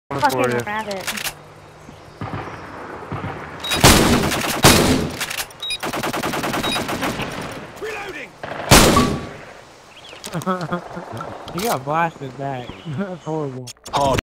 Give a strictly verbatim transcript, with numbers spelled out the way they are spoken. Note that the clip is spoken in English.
Fucking rabbit. Reloading. He got blasted back. That's horrible. Oh.